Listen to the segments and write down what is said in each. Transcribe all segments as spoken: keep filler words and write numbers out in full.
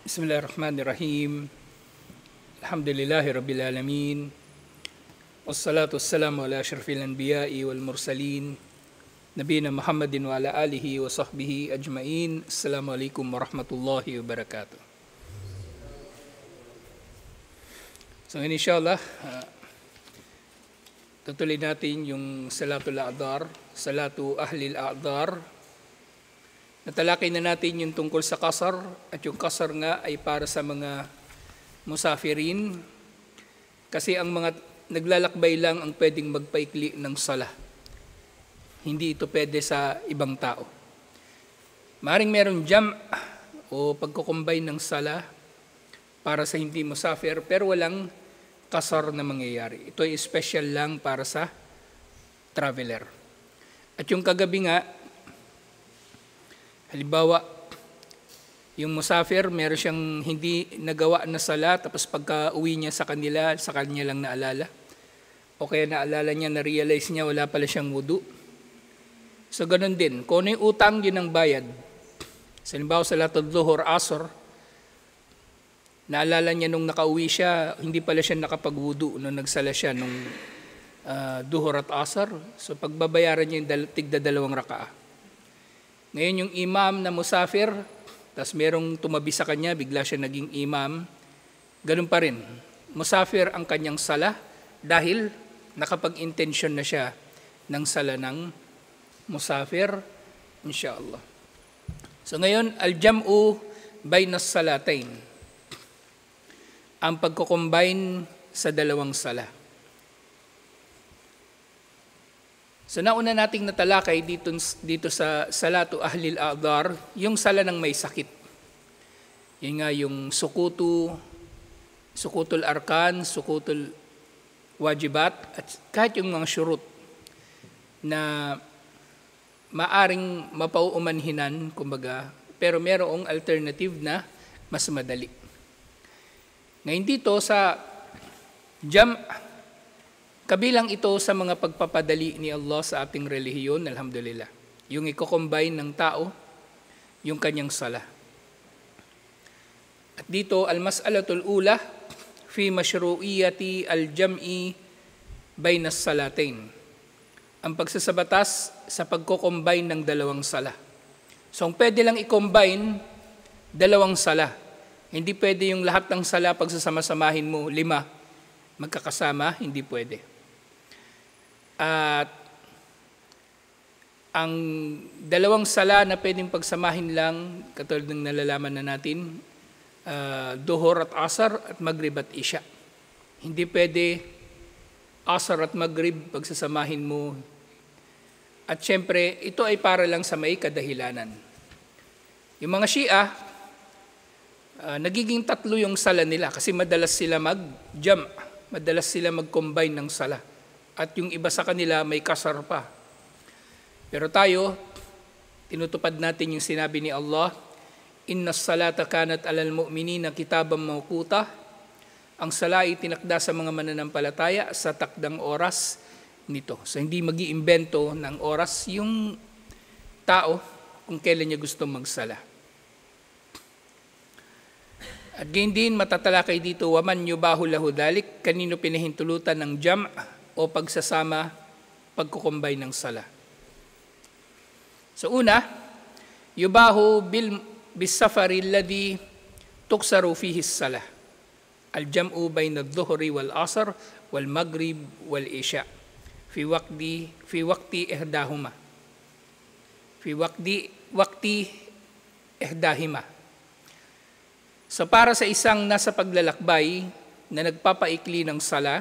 Bismillahirrahmanirrahim. Alhamdulillahi Rabbil Alamin. Wassalatu wassalamu ala asyrafil anbiya'i wal mursalin. Nabiyina Muhammadin wa ala alihi wa sahbihi ajma'in. Assalamualaikum warahmatullahi wabarakatuh. So inshallah, uh, tutuloy natin yung Salatul A'dhar, Salatu Ahlil A'dhar. Natalakay na natin yung tungkol sa kasar, at yung kasar nga ay para sa mga musafirin, kasi ang mga naglalakbay lang ang pwedeng magpaikli ng sala. Hindi ito pwede sa ibang tao. Maring meron jam o pagkukumbay ng sala para sa hindi musafir, pero walang kasar na mangyayari. Ito ay special lang para sa traveler. At yung kagabi nga, halimbawa, yung musafir, meron siyang hindi nagawa na sala, tapos pagka uwi niya sa kanila, sa kanya lang naalala. O kaya naalala niya, na-realize niya, wala pala siyang wudu. So, ganun din. Kung ano yung utang, yun ang bayad. So, halimbawa, sa Salatul Dhuhr, Asr, naalala niya nung nakauwi siya, hindi pala siya nakapag-wudu nung nagsala siya nung uh, Dhuhr at Asr. So, pagbabayaran niya yung dal- tigda dalawang rakaah. Ngayon yung imam na musafir, tas merong tumabi sa kanya, bigla siya naging imam, ganun pa rin. Musafir ang kanyang sala dahil nakapag-intensyon na siya ng sala ng musafir, insyaAllah. So ngayon, al-jam'u baynas salatain. Ang pagkukombine sa dalawang sala. So nauna nating natalakay dito, dito sa Salatu Ahlil A'dhar, yung sala ng may sakit. Yun nga yung sukutu, sukutul arkan, sukutul wajibat, at kahit yung mga syurut na maaring mapauumanhinan, kumbaga, pero merong alternative na mas madali. Ngayon dito sa jam', kabilang ito sa mga pagpapadali ni Allah sa ating relihiyon, alhamdulillah. Yung i-combine ng tao, yung kanyang sala. At dito, al-mas'alatul ula, fi mashru'iyati al-jam'i baynas salatain. Ang pagsasabatas sa pagko-combine ng dalawang sala. So, ang pwede lang i-combine, dalawang sala. Hindi pwede yung lahat ng sala pagsasama-samahin mo, lima, magkakasama, hindi pwede. At ang dalawang sala na pwedeng pagsamahin lang, katulad ng nalalaman na natin, uh, Dhuhr at Asr at Maghrib at Isya. Hindi pwede Asr at Maghrib pagsasamahin mo. At syempre, ito ay para lang sa may kadahilanan. Yung mga Shia, uh, nagiging tatlo yung sala nila kasi madalas sila mag-jam', madalas sila mag-combine ng sala. At yung iba sa kanila may kasar pa. Pero tayo, tinutupad natin yung sinabi ni Allah, Inna salata kanat alal mu'minina kitabam mawquta. Ang sala ay tinakda sa mga mananampalataya sa takdang oras nito. So hindi mag-iimbento ng oras yung tao kung kailan niya gusto magsala. At gayon din matatalakay dito, waman yubahu lahu dalik, kanino pinahintulutan ng jam' o pagsasama, pagkukumbay ng sala. So una, yubahu bil bisafari alladhi tuksaru fihi as-salah. Al-jam'u bayna adh-dhuhri wal asr wal maghrib wal isya fi waqti fi waqti ihdahuma. Fi waqti waqti ihdahima. So para sa isang nasa paglalakbay na nagpapaikli ng sala,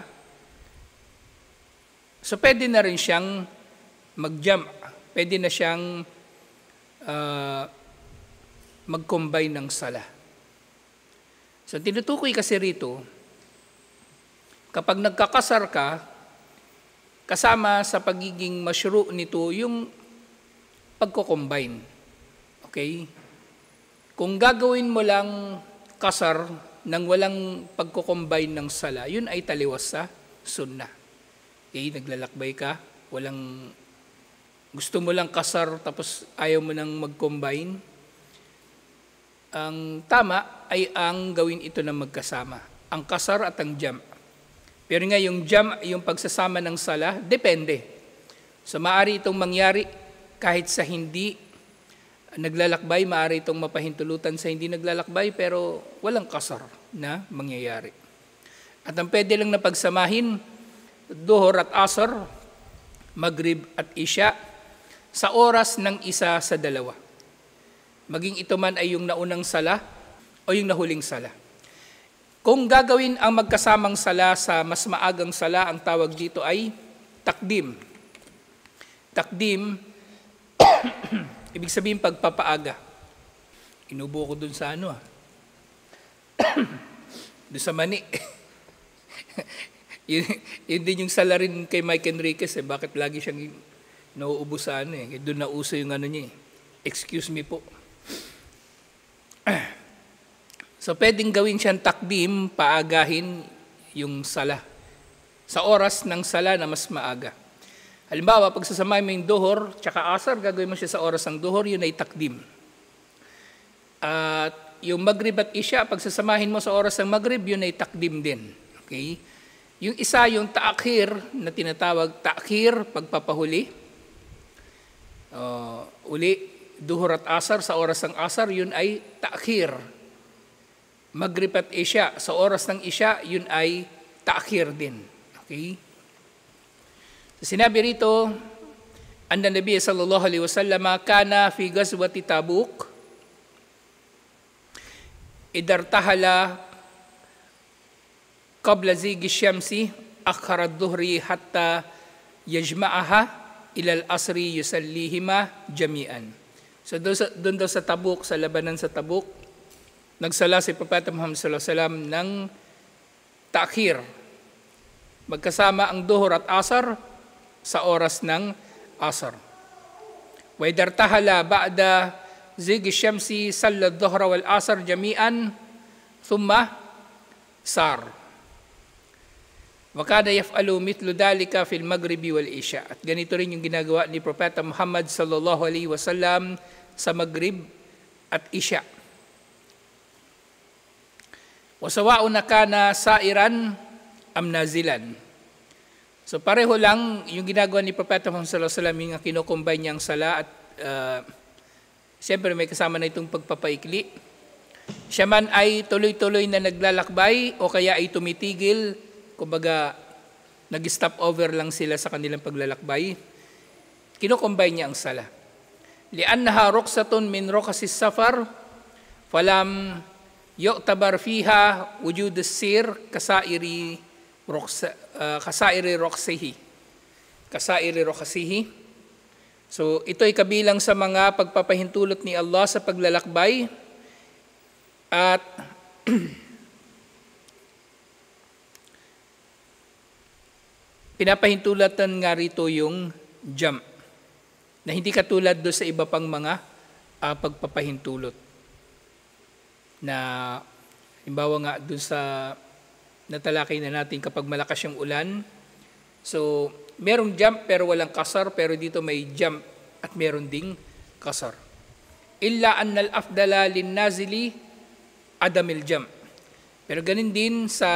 so pwede na rin siyang mag-jam', pwede na siyang uh, mag-combine ng sala. So tinutukoy kasi rito, kapag nagkakasar ka, kasama sa pagiging masyru' nito yung pagko-combine. Okay? Kung gagawin mo lang kasar nang walang pagko-combine ng sala, yun ay taliwas sa sunnah. Okay, naglalakbay ka, walang gusto mo lang kasar tapos ayaw mo nang mag-combine, Ang tama ay ang gawin ito na magkasama, ang kasar at ang jam. Pero nga yung jam, yung pagsasama ng sala, depende. So maaari itong mangyari kahit sa hindi naglalakbay, maaari itong mapahintulutan sa hindi naglalakbay, pero walang kasar na mangyayari. At ang pwede lang na pagsamahin, duhur at asar, maghrib at isya, sa oras ng isa sa dalawa. Maging ito man ay yung naunang sala o yung nahuling sala. Kung gagawin ang magkasamang sala sa mas maagang sala, ang tawag dito ay takdim. Takdim, ibig sabihin pagpapaaga. Inubo ko dun sa ano ah. Dun sa mani. yun, yun din yung sala rin kay Mike Enriquez eh. Bakit lagi siyang nauubo sa ano eh. Doon na uso yung ano niya eh. Excuse me po. So pwedeng gawin siyang takdim, paagahin yung sala. Sa oras ng sala na mas maaga. Halimbawa, pag sasamahin mo yung duhur, tsaka asar, gagawin mo siya sa oras ng duhur, yun ay takdim. At yung maghrib at isya, pag sasamahin mo sa oras ng maghrib, yun ay takdim din. Okay? Yung isa, yung ta'khir, na tinatawag ta'khir, pagpapahuli. Uh, uli, duhur at asar, sa oras ng asar, yun ay ta'khir. Maghrib at isya, sa oras ng isya, yun ay ta'khir din. Okay? Sinabi rito, anna Nabi sallallahu alaihi wasallam kana fi ghazwati Tabuk idartahala qabla zigi syamsi akhara ad-dhuhri hatta yajma'aha ila al-asri yusallihima jami'an. So doon daw sa Tabuk, sa labanan sa Tabuk, nagsala si Propeta Muhammad sallallahu alaihi wasallam ng ta'khir. Magkasama ang duhur at asar sa oras ng asar. Wa idartahala ba'da zigi syamsi salla ad-dhuhra wal asar jami'an thumma sar. Wa kada yaf'alu mithlu dhalika fil maghribi wal isya. At ganito rin yung ginagawa ni Propeta Muhammad sallallahu alaihi wasallam sa maghrib at isya. Wa sawa'un kana sa'iran am nazilan. So pareho lang yung ginagawa ni Propeta Muhammad sallallahu alaihi wasallam, yung kinukumbay niyang sala at uh, siyempre may kasama na itong pagpapaikli. Siya man ay tuloy-tuloy na naglalakbay o kaya ay tumitigil, kumbaga nag-stop over lang sila sa kanilang paglalakbay, kinukumbay niya ang sala. Li'annaha ruqsatun min ruqasis safar falam yu'tabar fiha wujud as-sir kasairi Roksa, uh, kasairi roksihi. Kasairi roksihi. So ito ay kabilang sa mga pagpapahintulot ni Allah sa paglalakbay at pinapahintulatan nga rito yung jam na hindi katulad do sa iba pang mga uh, pagpapahintulot na halimbawa nga doon sa natalakay na natin kapag malakas yung ulan. So, merong jump pero walang kasar, pero dito may jump at meron ding kasar. Illa annal afdala lin nazili adamil jump. Pero ganin din sa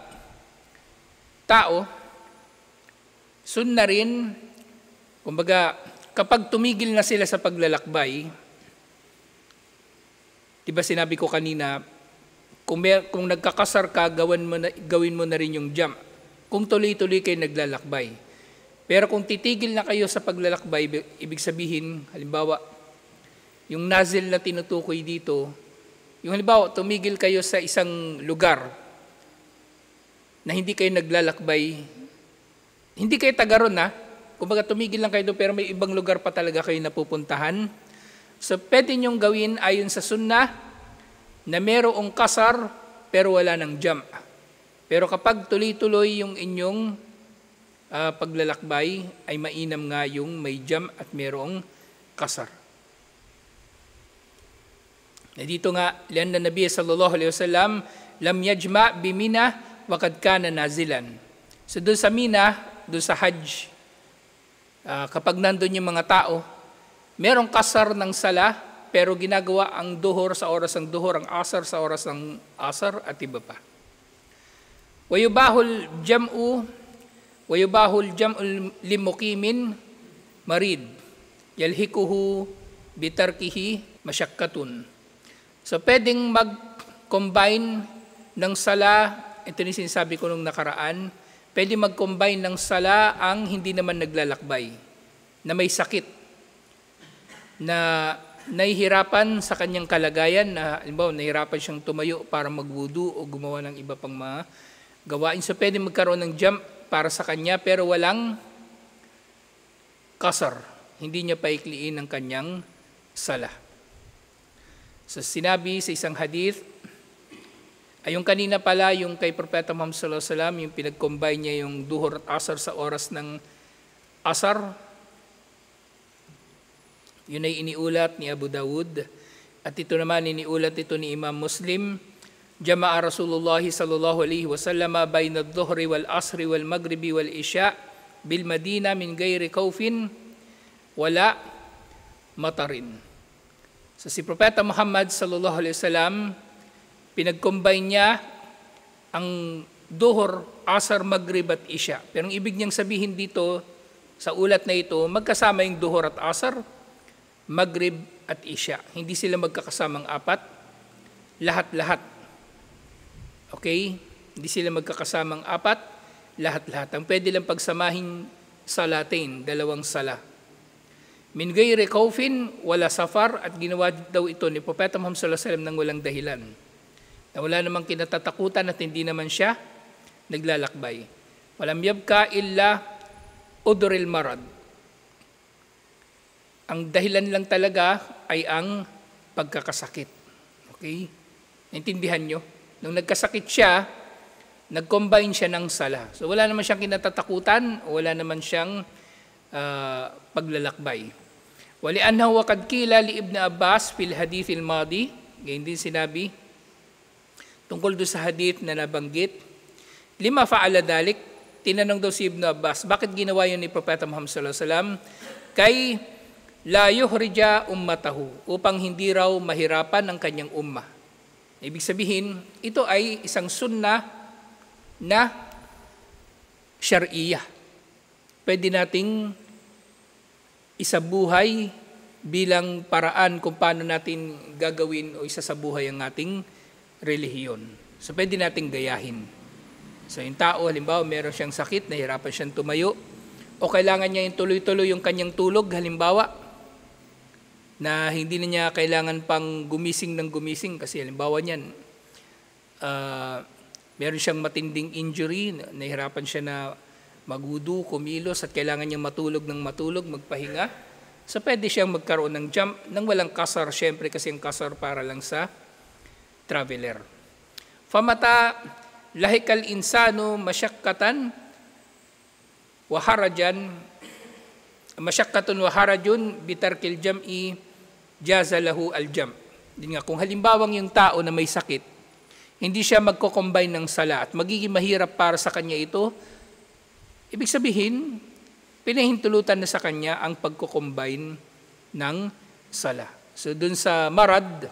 tao, sunna rin, kumbaga, kapag tumigil na sila sa paglalakbay, diba sinabi ko kanina, Kung, may, kung nagkakasar ka, gawin mo, na, gawin mo na rin yung jump. Kung tuloy-tuloy kayo naglalakbay. Pero kung titigil na kayo sa paglalakbay, ibig sabihin, halimbawa, yung nozzle na tinutukoy dito, yung halimbawa, tumigil kayo sa isang lugar na hindi kayo naglalakbay, hindi kayo taga ron ha, kumbaga tumigil lang kayo doon, pero may ibang lugar pa talaga kayo napupuntahan. So, pwede nyong gawin ayon sa sunnah, na merong kasar pero wala ng jump. Pero kapag tuloy-tuloy yung inyong uh, paglalakbay, ay mainam nga yung may jump at merong kasar. Na dito nga, lian na Nabi sallallahu alaihi wasallam, lam yajma bimina wa kad kana nazilan. So doon sa Mina, doon sa Hajj, uh, kapag nandun yung mga tao, merong kasar ng sala, pero ginagawa ang duhur sa oras ng duhur, ang asar sa oras ng asar, at iba pa. Wayubahul jam'u, wayubahul jam'u limukimin marid, yalhikuhu bitarkihi masyakkatun. So pwedeng mag-combine ng sala, ito yung sinasabi ko nung nakaraan, pwede mag-combine ng sala ang hindi naman naglalakbay, na may sakit, na nahihirapan sa kanyang kalagayan, na halimbawa nahihirapan siyang tumayo para magwudu o gumawa ng iba pang mga gawain. So pwede magkaroon ng jump para sa kanya pero walang kasar. Hindi niya paikliin ang kanyang sala. So sinabi sa isang hadith, ayong kanina pala yung kay Propeta Muhammad sallallahu alaihi wasallam, yung pinag-combine niya yung duhur at asar sa oras ng asar, yun ay iniulat ni Abu Dawud. At ito naman iniulat ito ni Imam Muslim. Jama'a Rasulullah sallallahu alaihi wasallam bayna ad-dhuhri wal asri wal maghribi wal isya bil Madina min ghairi kaufin wala matarin. So si Propeta Muhammad sallallahu alaihi wasallam, pinag-combine niya ang duhur, asar, maghrib at isya. Pero ang ibig niyang sabihin dito sa ulat na ito, magkasama yung duhur at asar, maghrib at isya. Hindi sila magkakasamang apat, lahat-lahat. Okay? Hindi sila magkakasamang apat, lahat-lahat. Ang pwede lang pagsamahin salatain, dalawang sala. Min gayri kaufin, wala safar, at ginawa daw ito ni Propeta Muhammad sallallahu alaihi wasallam ng walang dahilan. Na wala namang kinatatakutan at hindi naman siya naglalakbay. Walam yabka illa udril marad. Ang dahilan lang talaga ay ang pagkakasakit. Okay? Naintindihan nyo? Nung nagkasakit siya, nag-combine siya ng sala. So wala naman siyang kinatatakutan, wala naman siyang uh, paglalakbay. Wali annahu wa qad qila li Ibn Abbas fil hadith al-madi, ganyan din sinabi tungkol do sa hadith na nabanggit, lima fa'ala dalik, tinanong daw si Ibn Abbas, bakit ginawa yun ni Propeta Muhammad sallallahu alaihi wasallam? Kay la yuhrija ummatahu, upang hindi raw mahirapan ang kanyang ummah. Ibig sabihin, ito ay isang sunnah na syar'iyah. Pwede nating isabuhay bilang paraan kung paano natin gagawin o isasabuhay ang ating relihiyon. So pwede nating gayahin. So yung tao, halimbawa, meron siyang sakit, nahirapan siyang tumayo, o kailangan niya yung tuloy-tuloy yung kanyang tulog, halimbawa, na hindi na niya kailangan pang gumising ng gumising kasi halimbawa niyan, uh, meron siyang matinding injury, nahihirapan siya na magwudu, kumilos, at kailangan niya matulog ng matulog, magpahinga. So pwede siyang magkaroon ng jump nang walang kasar, syempre kasi yung kasar para lang sa traveler. Famata lahikal insano masyakkatan wa harajan, masyakkatun wa harajun bitarkil jam'i jaza lahu al-jam'. Din nga, kung halimbawang yung tao na may sakit, hindi siya magko-combine ng sala at magiging mahirap para sa kanya ito, ibig sabihin, pinahintulutan na sa kanya ang pagko-combine ng sala. So dun sa marad,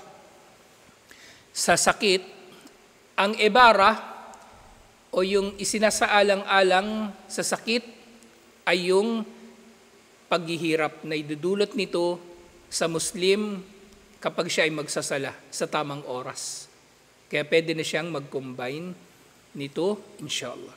sa sakit, ang ibara o yung isinasaalang-alang sa sakit ay yung paghihirap na idudulot nito sa Muslim kapag siya ay magsasala sa tamang oras. Kaya pwede na siyang mag-combine nito, inshallah.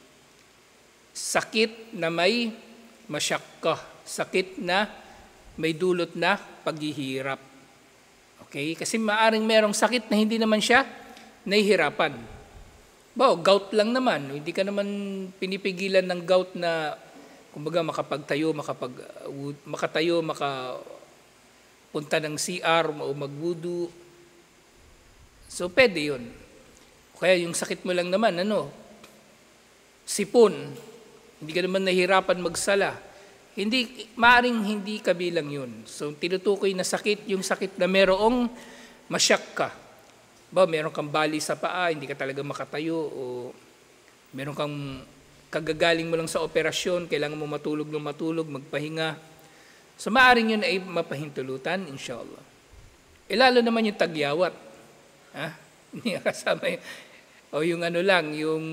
Sakit na may masyakka, sakit na may dulot na paghihirap. Okay? Kasi maaring merong sakit na hindi naman siya nahihirapan. Bo, gout lang naman. Hindi ka naman pinipigilan ng gout na kumbaga makapagtayo, makapag, uh, makatayo, makapunta ng C R o magwudu. So, pwede yun. Kaya yung sakit mo lang naman, ano, sipon, hindi ka naman nahirapan magsala. Hindi, maaring hindi kabilang yun. So, tinutukoy na sakit, yung sakit na merong masyakka. Ba, meron kang bali sa paa, hindi ka talaga makatayo, o meron kang kagagaling mo lang sa operasyon, kailangan mo matulog ng matulog, magpahinga. So maaring yun ay mapahintulutan, inshallah. Eh lalo naman yung tagyawat. Ha? Hindi kasama yung, o yung ano lang, yung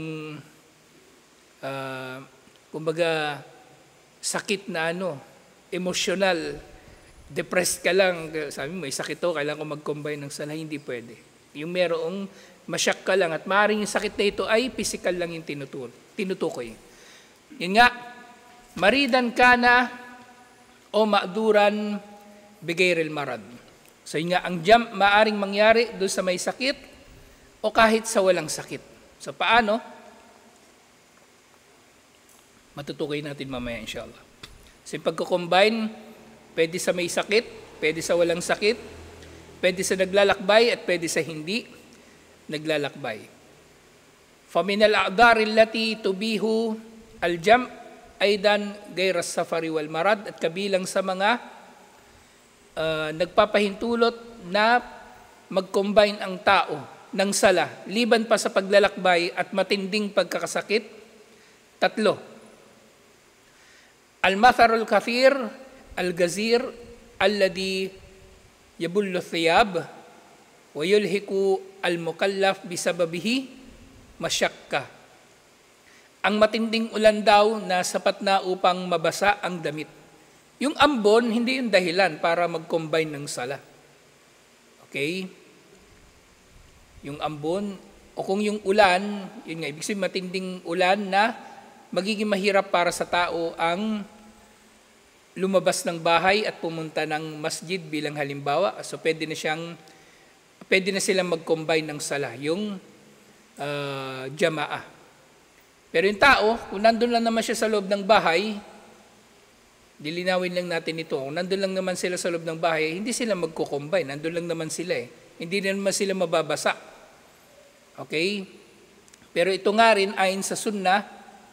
uh, kumbaga sakit na ano, emotional, depressed ka lang, sabi mo may sakit to, kailangan ko mag-combine ng sala, hindi pwede. Yung merong masyak ka lang at maaaring yung sakit na ito ay physical lang yung tinutur tinutukoy. Yun nga, maridan ka na o maaduran bigayril marad. So yun nga, ang jam maaaring mangyari doon sa may sakit o kahit sa walang sakit. So paano? Matutukoy natin mamaya inshallah. So yung pagko-combine, pwede sa may sakit, pwede sa walang sakit, pwede sa naglalakbay at pwede sa hindi naglalakbay. فَمِنَ الْأَعْذَارِ الَّتِي تُبِيهُ الْجَمْعِ أَيْضًا غَيْرَ السَّفَرِ وَالْمَرَضِ at kabilang sa mga uh, nagpapahintulot na mag-combine ang tao ng sala, liban pa sa paglalakbay at matinding pagkakasakit, tatlo. Al-matharul kathir, al-gazir, alladhi yabullu thiyab, wa yulhiku al-mukallaf bisababihi, masyakka. Ang matinding ulan daw na sapat na upang mabasa ang damit. Yung ambon, hindi yung dahilan para mag-combine ng sala. Okay? Yung ambon, o kung yung ulan, yun nga, ibig sabihin matinding ulan na magiging mahirap para sa tao ang lumabas ng bahay at pumunta ng masjid bilang halimbawa. So pwede na siyang, pwede na silang mag-combine ng sala, yung uh, jamaah. Pero yung tao, kung nandun lang naman siya sa loob ng bahay, dilinawin lang natin ito, kung nandun lang naman sila sa loob ng bahay, hindi sila magko-combine, nandun lang naman sila eh. Hindi naman sila mababasa. Okay? Pero ito nga rin, ayon sa sunnah,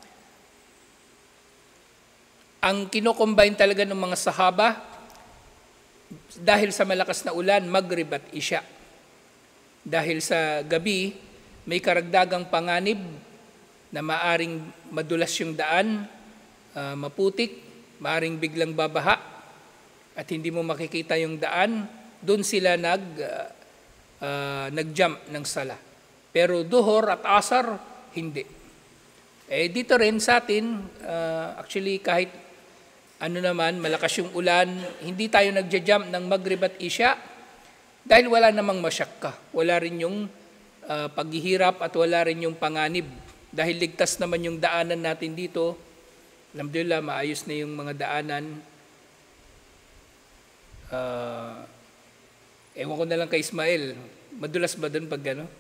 ang kino-combine talaga ng mga sahaba, dahil sa malakas na ulan, Maghrib at Isya. Dahil sa gabi, may karagdagang panganib na maaring madulas yung daan, uh, maputik, maaring biglang babaha, at hindi mo makikita yung daan, doon sila nag, uh, uh, nag-jump ng sala. Pero duhor at asar, hindi. Eh dito rin sa atin, uh, actually kahit ano naman, malakas yung ulan, hindi tayo nagja-jump ng Maghrib at Isya, dahil wala namang masyakka, wala rin yung uh, paghihirap at wala rin yung panganib. Dahil ligtas naman yung daanan natin dito, alhamdulillah, maayos na yung mga daanan. Uh, ewan ko na lang kay Ismael, madulas ba doon pag gano'n?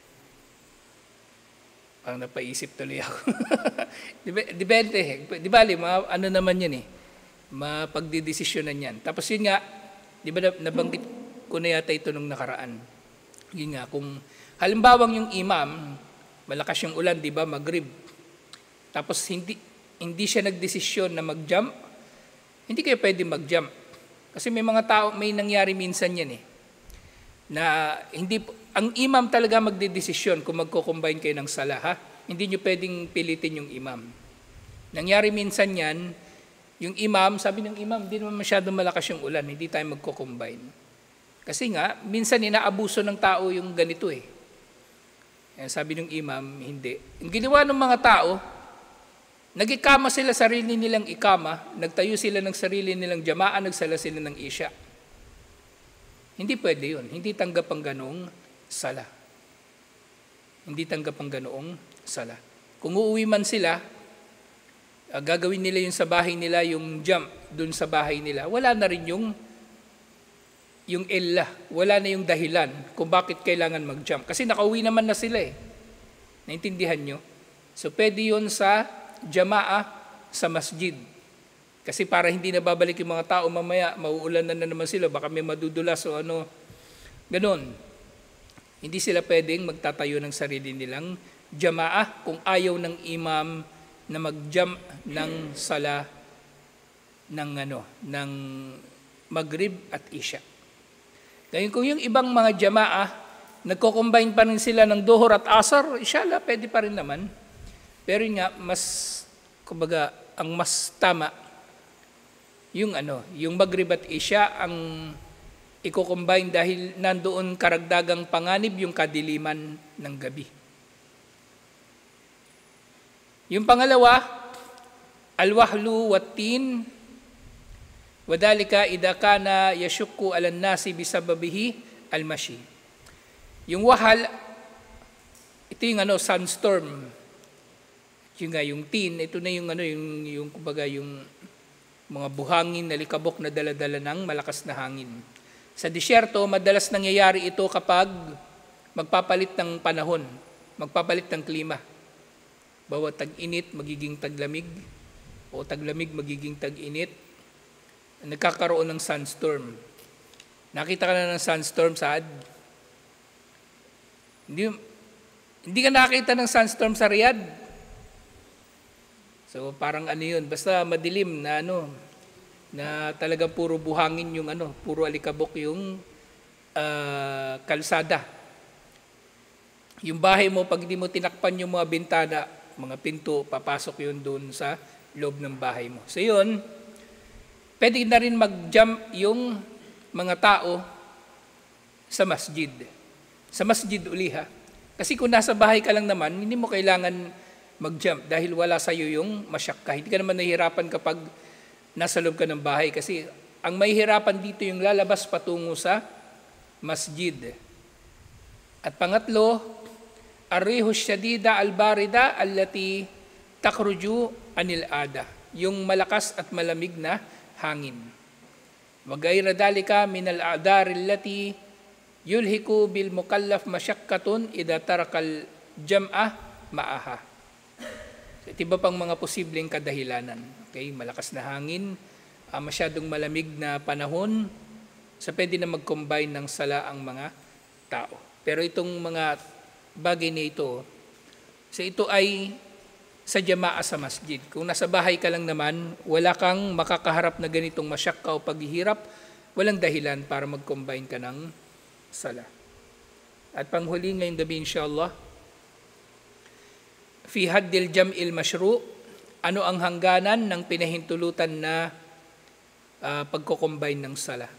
Parang napaisip tuloy ako. Depende. Di ba, ma, ano naman yan eh, mapagdidesisyonan yan. Tapos yun nga, di ba nabanggit ko na yata ito nung nakaraan. Yun nga, kung halimbawang yung imam, malakas yung ulan, di ba, Maghrib. Tapos hindi hindi siya nagdesisyon na mag-jump, hindi kayo pwede mag-jump. Kasi may mga tao, may nangyari minsan yan eh, na hindi, ang imam talaga magdedesisyon kung magko-combine kayo ng sala, ha? Hindi nyo pwedeng pilitin yung imam. Nangyari minsan yan, yung imam, sabi ng imam, hindi naman masyadong malakas yung ulan, hindi tayo magko-combine. Kasi nga, minsan inaabuso ng tao yung ganito eh. Sabi ng imam, hindi. Ang ginawa ng mga tao, nag-ikama sila sarili nilang ikama, nagtayo sila ng sarili nilang jamaa, nagsala sila ng isya. Hindi pwede yun. Hindi tanggap ang ganoong sala. Hindi tanggap ang ganoong sala. Kung uuwi man sila, uh, gagawin nila yung sa bahay nila, yung jump dun sa bahay nila, wala na rin yung yung illa, wala na yung dahilan kung bakit kailangan mag-jump. Kasi nakauwi naman na sila eh. Naintindihan nyo? So pwede yun sa jamaa sa masjid. Kasi para hindi na babalik yung mga tao mamaya, mauulan na, na naman sila, baka may madudulas o ano. Ganon. Hindi sila pwedeng magtatayo ng sarili nilang jamaa kung ayaw ng imam na mag-jump ng sala ng ano, ng Maghrib at Isya. Ngayon kung yung ibang mga jamaa, nagko-combine pa rin sila ng duhur at asar, inshallah, pwede pa rin naman. Pero nga, mas, kumbaga, ang mas tama, yung ano, yung Maghrib at Isya, ang iko-combine dahil nandoon karagdagang panganib yung kadiliman ng gabi. Yung pangalawa, al-wahlu wat-tin, wadhalika idha kana yashukku 'alan nasi bisababihi al-mashi. Yung wahal, ito yung ano, sunstorm. Yung nga, yung tin, ito na yung ano, yung yung kumbaga yung mga buhangin na likabok na dala-dala ng malakas na hangin. Sa disyerto, madalas nangyayari ito kapag magpapalit ng panahon, magpapalit ng klima. Bawat tag-init, magiging taglamig, o taglamig, magiging tag-init. Nagkakaroon ng sunstorm. Nakita ka na ng sunstorm, Saad? Hindi, hindi ka nakita ng sunstorm sa Riyadh. So parang ano yun, basta madilim na ano, na talagang puro buhangin yung ano, puro alikabok yung uh, kalsada. Yung bahay mo, pag hindi mo tinakpan yung mga bintana, mga pinto, papasok yun doon sa loob ng bahay mo. So yun, pwede na rin mag-jump yung mga tao sa masjid. Sa masjid uli ha. Kasi kung nasa bahay ka lang naman, hindi mo kailangan mag-jump dahil wala sa iyo yung masyakka. Hindi ka naman nahihirapan kapag nasa loob ka ng bahay. Kasi ang mahihirapan dito yung lalabas patungo sa masjid. At pangatlo, ar-rihu syadida al-barida allati takhruju anil ada. Yung malakas at malamig na hangin. Wa ghayra dalika min al-a'dar allati yulhiku bil mukallaf masyakkatun idha tarakal jam'ah ma'aha. So, iba pang mga posibleng kadahilanan. Okay, malakas na hangin, uh, masyadong malamig na panahon, sa so pwede na mag-combine ng sala ang mga tao. Pero itong mga bagay na ito, so ito ay sa jamaa sa masjid. Kung nasa bahay ka lang naman, wala kang makakaharap na ganitong masyakka o paghihirap, walang dahilan para mag-combine ka ng sala. At panghuli ngayong gabi inshallah, fi haddil jam'il mashru', ano ang hangganan ng pinahintulutan na uh, pagko-combine ng sala.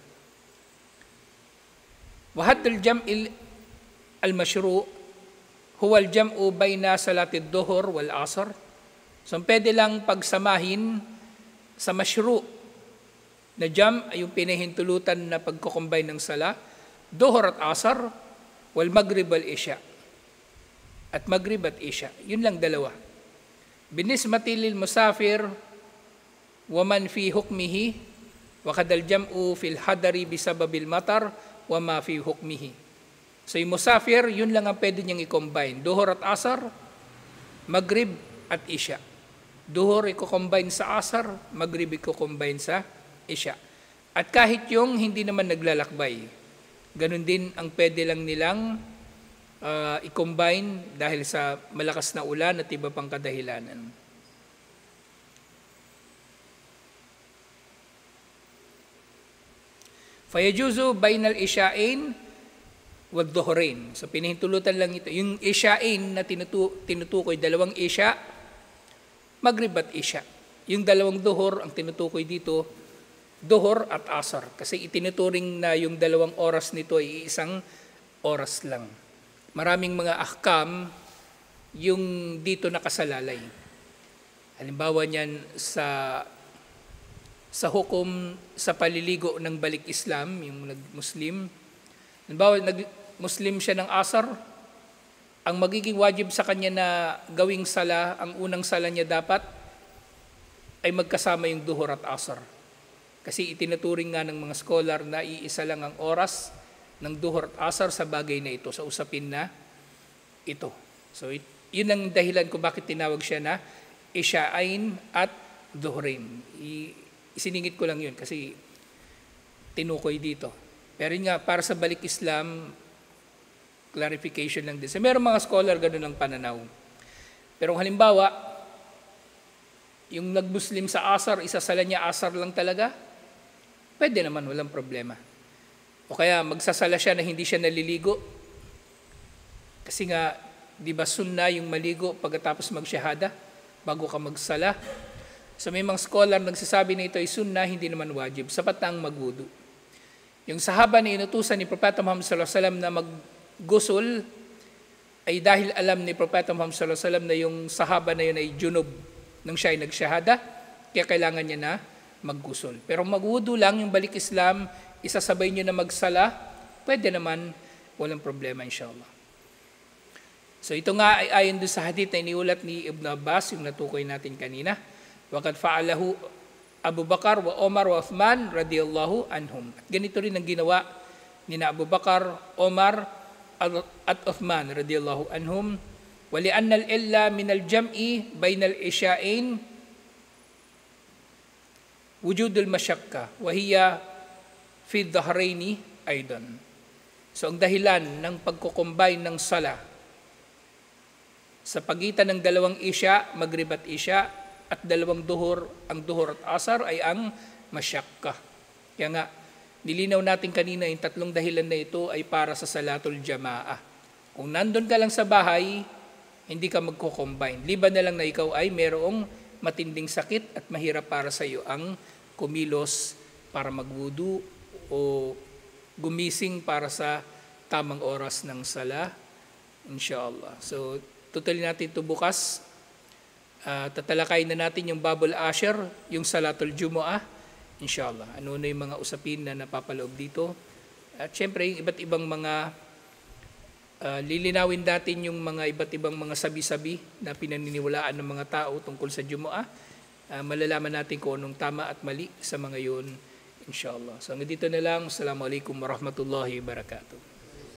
Wa haddil jam'il al-mashru' huwa al-jam'u bayna salatid duhur wal asr. So pwede lang pagsamahin sa mashru' na jam' ay yung pinahintulutan na pagko-combine ng sala, duhur at asr, wal maghrib wal isya. At maghrib at isya. Yun lang dalawa. Binismati lil musafir wa man fi hukmihi wa kadal jam'u fil hadari bisababil matar wa ma fi hukmihi. So yung musafir, yun lang ang pwede niyang i-combine. Duhur at asar, maghrib at isya. Duhur i-combine sa asar, maghrib i-combine sa isya. At kahit yung hindi naman naglalakbay, ganun din ang pwede lang nilang uh, i-combine dahil sa malakas na ulan at iba pang kadahilanan. Fayajuzu bainal isya'in wag duhurin. So pinahintulutan lang ito. Yung isya'in na tinutu tinutukoy, dalawang isya, maghrib at isya. Yung dalawang duhur, ang tinutukoy dito, duhur at asar. Kasi itinuturing na yung dalawang oras nito ay isang oras lang. Maraming mga ahkam yung dito nakasalalay. Halimbawa niyan sa sa hukom sa paliligo ng balik Islam, yung nag-Muslim. Halimbawa, nag-Muslim siya ng asar, ang magiging wajib sa kanya na gawing sala, ang unang sala niya dapat ay magkasama yung duhur at asar. Kasi itinuturing nga ng mga scholar na iisa lang ang oras ng duhur at asar sa bagay na ito, sa usapin na ito. So, yun ang dahilan kung bakit tinawag siya na isya'ain at duhurin. I- isiningit ko lang yun kasi tinukoy dito. Pero yun nga, para sa balik Islam, clarification lang din. So, meron mga scholar ganun ang pananaw. Pero halimbawa, yung nag-Muslim sa asar, isasala niya asar lang talaga, pwede naman, walang problema. O kaya magsasala siya na hindi siya naliligo. Kasi nga, di ba sunna yung maligo pagkatapos magsyahada, bago ka magsala. So may mga scholar nagsasabi na ito ay sunna, hindi naman wajib. Sapat na ang magwudu. Yung sahaba na inutusan ni Propeta Muhammad sallallahu alaihi wasallam na maggusul ay dahil alam ni Propeta Muhammad sallallahu alaihi wasallam na yung sahaba na yun ay junub nang siya ay nagsyahada, kaya kailangan niya na maggusul. Pero magwudu lang, yung balik Islam, isasabay niyo na magsala, pwede naman, walang problema inshallah. So ito nga ay ayon doon sa hadith na iniulat ni Ibn Abbas, yung natukoy natin kanina. Waqad fa'alahu Abu Bakar wa Omar wa Uthman radiyallahu anhum. At ganito rin ang ginawa ni na Abu Bakar, Omar at Uthman radiyallahu anhum. Wa li'anna al-illa min al-jam'i bayna al-isya'ain wujud al-mashakka wa hiya fi dhahraini aidan. So ang dahilan ng pagko-combine ng sala sa pagitan ng dalawang isya, Maghrib at Isya, at dalawang duhur, ang duhur at asar ay ang masyakka. Kaya nga, nilinaw natin kanina yung tatlong dahilan na ito ay para sa salatul jamaah. Kung nandun ka lang sa bahay, hindi ka magko-combine. Liban na lang na ikaw ay merong matinding sakit at mahirap para sa iyo ang kumilos para magwudu o gumising para sa tamang oras ng sala, inshallah. So, tutuloy natin ito bukas. Uh, tatalakayin na natin yung Babul Ashir, yung Salatul Jumu'ah, inshallah. Ano na yung mga usapin na napapaloob dito. At syempre, yung iba't ibang mga, uh, lilinawin natin yung mga iba't ibang mga sabi-sabi na pinaniniwalaan ng mga tao tungkol sa Jumu'ah. Uh, malalaman natin kung anong tama at mali sa mga yun, inshallah. So, hanggang dito na lang. Assalamualaikum warahmatullahi wabarakatuh.